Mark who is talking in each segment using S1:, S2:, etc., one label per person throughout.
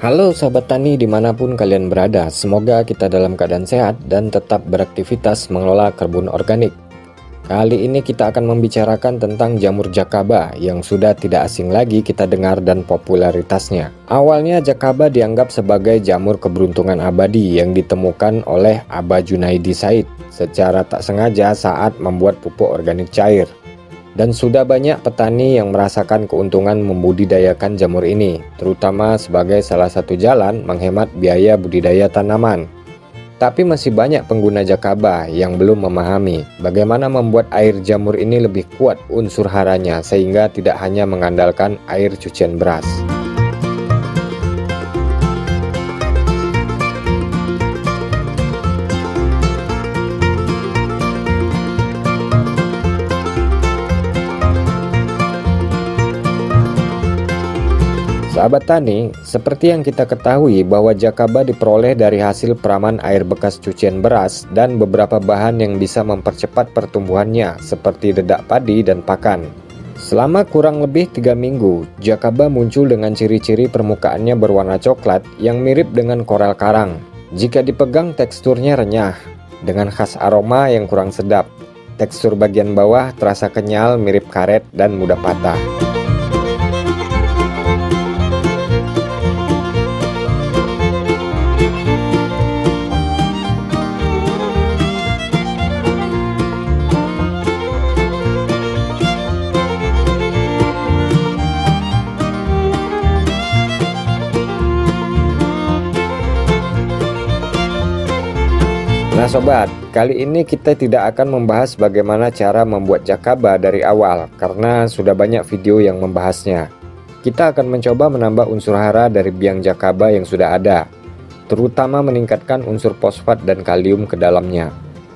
S1: Halo sahabat tani dimanapun kalian berada, semoga kita dalam keadaan sehat dan tetap beraktivitas mengelola kebun organik. Kali ini kita akan membicarakan tentang jamur Jakaba yang sudah tidak asing lagi kita dengar dan popularitasnya. Awalnya Jakaba dianggap sebagai jamur keberuntungan abadi yang ditemukan oleh Aba Junaidi Said secara tak sengaja saat membuat pupuk organik cair. Dan sudah banyak petani yang merasakan keuntungan membudidayakan jamur ini, terutama sebagai salah satu jalan menghemat biaya budidaya tanaman. Tapi masih banyak pengguna Jakaba yang belum memahami bagaimana membuat air jamur ini lebih kuat unsur haranya sehingga tidak hanya mengandalkan air cucian beras. Sahabat tani, seperti yang kita ketahui bahwa Jakaba diperoleh dari hasil peraman air bekas cucian beras dan beberapa bahan yang bisa mempercepat pertumbuhannya seperti dedak padi dan pakan. Selama kurang lebih 3 minggu, Jakaba muncul dengan ciri-ciri permukaannya berwarna coklat yang mirip dengan koral karang. Jika dipegang teksturnya renyah, dengan khas aroma yang kurang sedap. Tekstur bagian bawah terasa kenyal mirip karet dan mudah patah. Nah sobat, kali ini kita tidak akan membahas bagaimana cara membuat Jakaba dari awal karena sudah banyak video yang membahasnya. Kita akan mencoba menambah unsur hara dari biang Jakaba yang sudah ada, terutama meningkatkan unsur fosfat dan kalium ke dalamnya.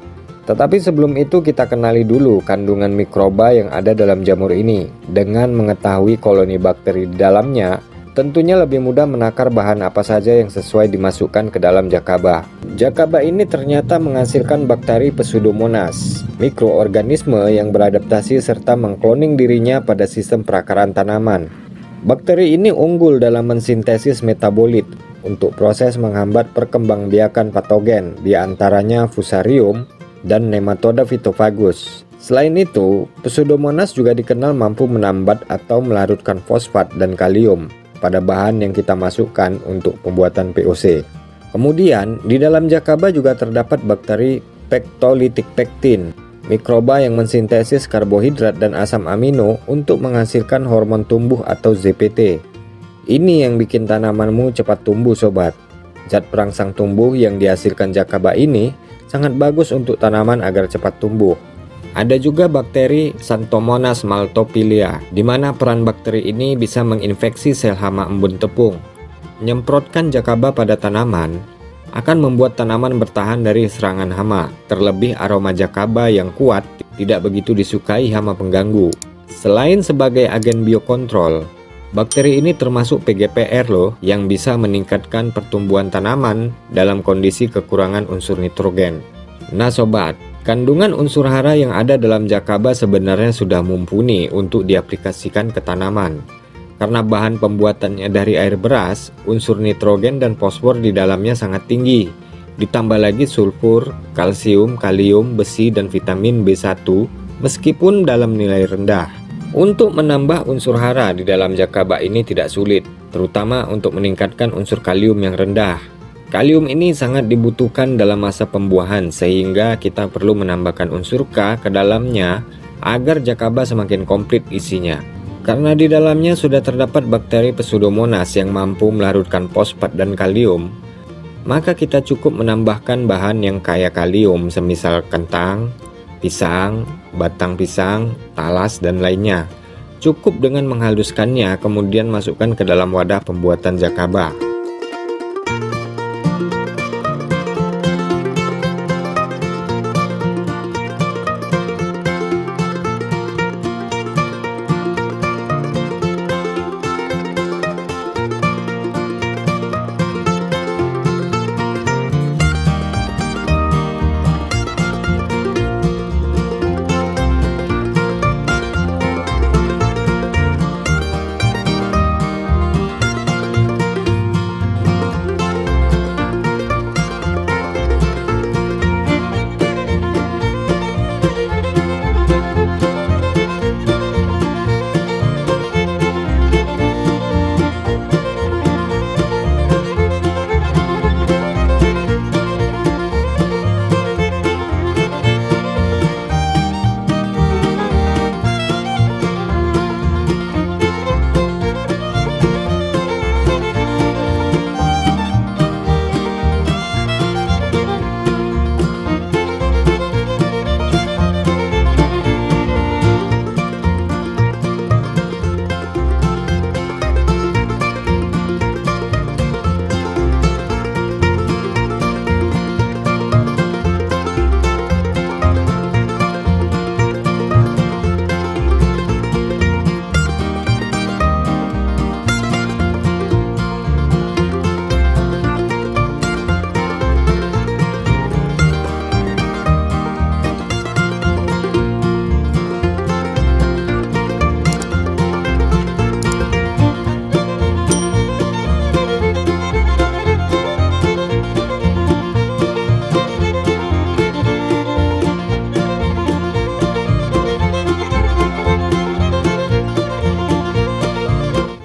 S1: Tetapi sebelum itu kita kenali dulu kandungan mikroba yang ada dalam jamur ini. Dengan mengetahui koloni bakteri di dalamnya, tentunya lebih mudah menakar bahan apa saja yang sesuai dimasukkan ke dalam Jakaba. Jakaba ini ternyata menghasilkan bakteri Pseudomonas, mikroorganisme yang beradaptasi serta mengkloning dirinya pada sistem perakaran tanaman. Bakteri ini unggul dalam mensintesis metabolit untuk proses menghambat perkembangbiakan patogen, diantaranya Fusarium dan Nematoda Phytophagus. Selain itu, Pseudomonas juga dikenal mampu menambat atau melarutkan fosfat dan kalium pada bahan yang kita masukkan untuk pembuatan POC. Kemudian, di dalam Jakaba juga terdapat bakteri Pectolytic pectin, mikroba yang mensintesis karbohidrat dan asam amino untuk menghasilkan hormon tumbuh atau ZPT. Ini yang bikin tanamanmu cepat tumbuh sobat. Zat perangsang tumbuh yang dihasilkan Jakaba ini sangat bagus untuk tanaman agar cepat tumbuh. Ada juga bakteri Xanthomonas maltophilia, di mana peran bakteri ini bisa menginfeksi sel hama embun tepung. Menyemprotkan Jakaba pada tanaman akan membuat tanaman bertahan dari serangan hama. Terlebih aroma Jakaba yang kuat tidak begitu disukai hama pengganggu. Selain sebagai agen biokontrol, bakteri ini termasuk PGPR loh yang bisa meningkatkan pertumbuhan tanaman dalam kondisi kekurangan unsur nitrogen. Nah sobat, kandungan unsur hara yang ada dalam Jakaba sebenarnya sudah mumpuni untuk diaplikasikan ke tanaman. Karena bahan pembuatannya dari air beras, unsur nitrogen dan fosfor di dalamnya sangat tinggi. Ditambah lagi sulfur, kalsium, kalium, besi, dan vitamin B1 meskipun dalam nilai rendah. Untuk menambah unsur hara di dalam Jakaba ini tidak sulit, terutama untuk meningkatkan unsur kalium yang rendah. Kalium ini sangat dibutuhkan dalam masa pembuahan sehingga kita perlu menambahkan unsur K ke dalamnya agar Jakaba semakin komplit isinya. Karena di dalamnya sudah terdapat bakteri Pseudomonas yang mampu melarutkan fosfat dan kalium, maka kita cukup menambahkan bahan yang kaya kalium semisal kentang, pisang, batang pisang, talas, dan lainnya. Cukup dengan menghaluskannya kemudian masukkan ke dalam wadah pembuatan Jakaba.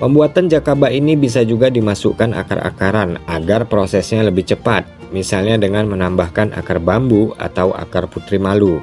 S1: Pembuatan jakaba ini bisa juga dimasukkan akar-akaran agar prosesnya lebih cepat, misalnya dengan menambahkan akar bambu atau akar putri malu.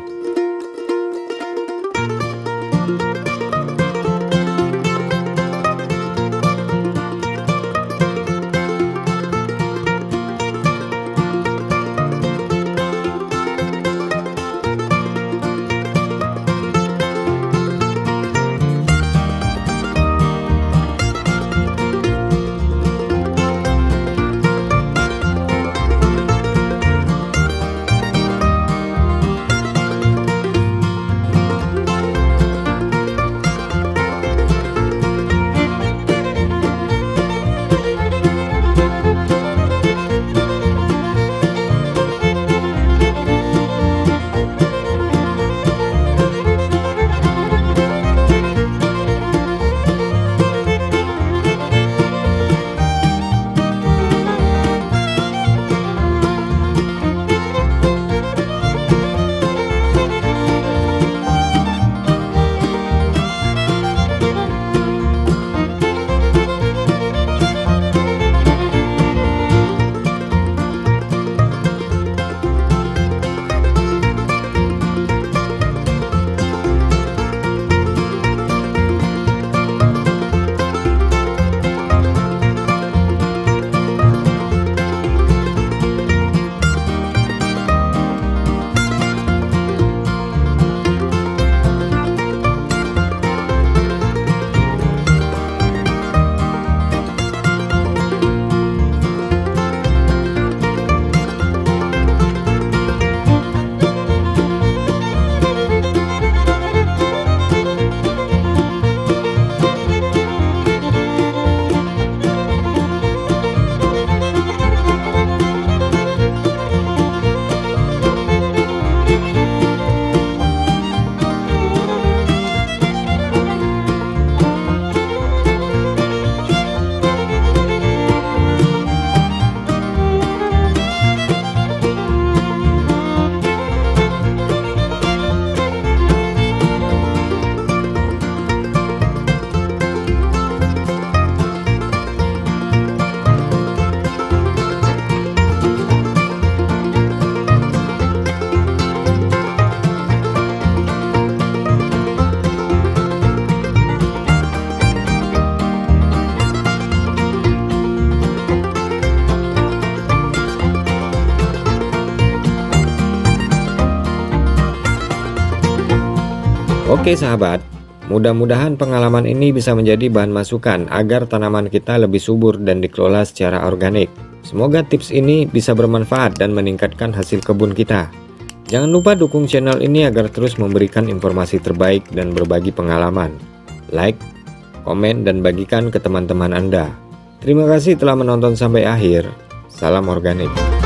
S1: Oke sahabat, mudah-mudahan pengalaman ini bisa menjadi bahan masukan agar tanaman kita lebih subur dan dikelola secara organik. Semoga tips ini bisa bermanfaat dan meningkatkan hasil kebun kita. Jangan lupa dukung channel ini agar terus memberikan informasi terbaik dan berbagi pengalaman. Like, komen, dan bagikan ke teman-teman Anda. Terima kasih telah menonton sampai akhir. Salam organik.